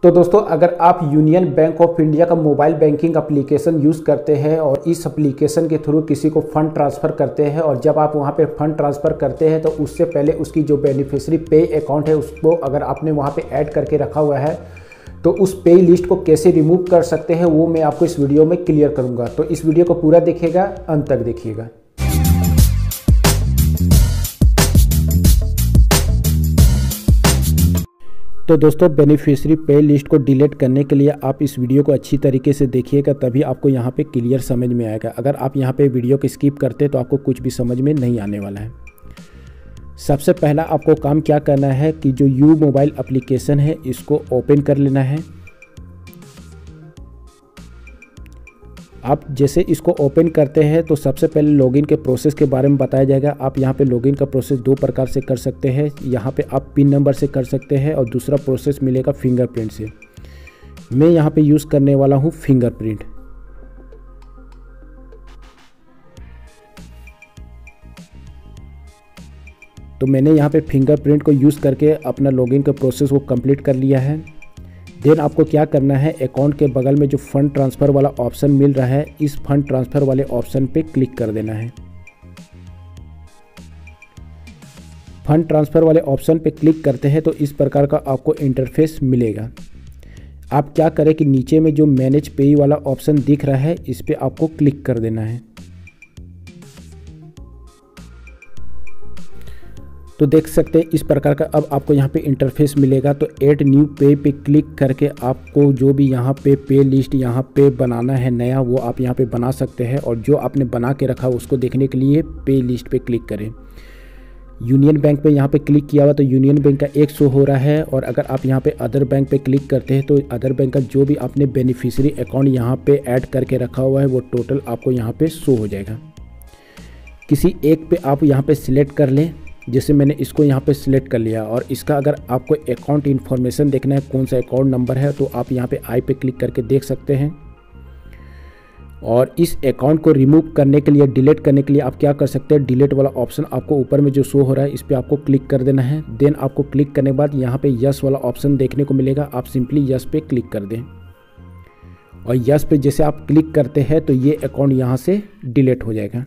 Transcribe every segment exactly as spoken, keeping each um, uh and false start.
तो दोस्तों, अगर आप यूनियन बैंक ऑफ इंडिया का मोबाइल बैंकिंग एप्लीकेशन यूज़ करते हैं और इस एप्लीकेशन के थ्रू किसी को फ़ंड ट्रांसफ़र करते हैं और जब आप वहां पे फ़ंड ट्रांसफ़र करते हैं तो उससे पहले उसकी जो बेनिफिशियरी पे अकाउंट है उसको अगर आपने वहां पे ऐड करके रखा हुआ है तो उस पे लिस्ट को कैसे रिमूव कर सकते हैं वो मैं आपको इस वीडियो में क्लियर करूँगा। तो इस वीडियो को पूरा देखिएगा, अंत तक देखिएगा। तो दोस्तों, बेनिफिशियरी पे लिस्ट को डिलीट करने के लिए आप इस वीडियो को अच्छी तरीके से देखिएगा, तभी आपको यहाँ पे क्लियर समझ में आएगा। अगर आप यहाँ पे वीडियो को स्किप करते तो आपको कुछ भी समझ में नहीं आने वाला है। सबसे पहला आपको काम क्या करना है कि जो यू मोबाइल एप्लीकेशन है इसको ओपन कर लेना है। आप जैसे इसको ओपन करते हैं तो सबसे पहले लॉगिन के प्रोसेस के बारे में बताया जाएगा। आप यहाँ पे लॉगिन का प्रोसेस दो प्रकार से कर सकते हैं। यहाँ पे आप पिन नंबर से कर सकते हैं और दूसरा प्रोसेस मिलेगा फिंगरप्रिंट से। मैं यहाँ पे यूज़ करने वाला हूँ फिंगरप्रिंट। तो मैंने यहाँ पे फिंगरप्रिंट को यूज़ करके अपना लॉगिन के प्रोसेस को कंप्लीट कर लिया है। देन आपको क्या करना है, अकाउंट के बगल में जो फंड ट्रांसफ़र वाला ऑप्शन मिल रहा है इस फंड ट्रांसफ़र वाले ऑप्शन पे क्लिक कर देना है। फंड ट्रांसफ़र वाले ऑप्शन पे क्लिक करते हैं तो इस प्रकार का आपको इंटरफेस मिलेगा। आप क्या करें कि नीचे में जो मैनेज पे वाला ऑप्शन दिख रहा है इस पे आपको क्लिक कर देना है। तो देख सकते हैं इस प्रकार का अब आपको यहाँ पे इंटरफेस मिलेगा। तो ऐड न्यू पे पे क्लिक करके आपको जो भी यहाँ पे पे लिस्ट यहाँ पे बनाना है नया वो आप यहाँ पे बना सकते हैं, और जो आपने बना के रखा उसको देखने के लिए पे लिस्ट पे क्लिक करें। यूनियन बैंक पे यहाँ पे क्लिक किया हुआ तो यूनियन बैंक का एक शो हो रहा है, और अगर आप यहाँ पे अदर बैंक पे क्लिक करते हैं तो अदर बैंक का जो भी आपने बेनिफिशियरी अकाउंट यहाँ पे ऐड करके रखा हुआ है वो टोटल आपको यहाँ पे शो हो जाएगा। किसी एक पे आप यहाँ पे सिलेक्ट कर लें, जैसे मैंने इसको यहाँ पे सिलेक्ट कर लिया। और इसका अगर आपको अकाउंट इन्फॉर्मेशन देखना है कौन सा अकाउंट नंबर है तो आप यहाँ पे आई पे क्लिक करके देख सकते हैं। और इस अकाउंट को रिमूव करने के लिए, डिलीट करने के लिए आप क्या कर सकते हैं, डिलीट वाला ऑप्शन आपको ऊपर में जो शो हो रहा है इस पर आपको क्लिक कर देना है। देन आपको क्लिक करने के बाद यहाँ पे यस वाला ऑप्शन देखने को मिलेगा, आप सिंपली यस पे क्लिक कर दें। और यस पे जैसे आप क्लिक करते हैं तो ये अकाउंट यहाँ से डिलीट हो जाएगा।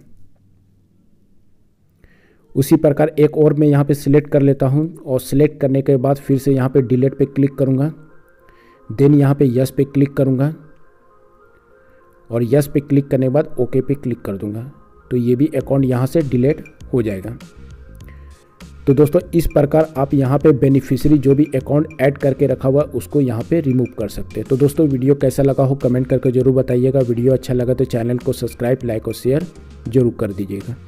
उसी प्रकार एक और मैं यहाँ पे सिलेक्ट कर लेता हूँ, और सिलेक्ट करने के बाद फिर से यहाँ पे डिलीट पे क्लिक करूँगा। देन यहाँ पे यस पे क्लिक करूँगा, और यस पे क्लिक करने के बाद ओके पे क्लिक कर दूँगा। तो ये भी अकाउंट यहाँ से डिलीट हो जाएगा। तो दोस्तों, इस प्रकार आप यहाँ पे बेनिफिशियरी जो भी अकाउंट ऐड करके रखा हुआ उसको यहाँ पे रिमूव कर सकते हैं। तो दोस्तों, वीडियो कैसा लगा हो कमेंट करके ज़रूर बताइएगा। वीडियो अच्छा लगा तो चैनल को सब्सक्राइब, लाइक और शेयर ज़रूर कर दीजिएगा।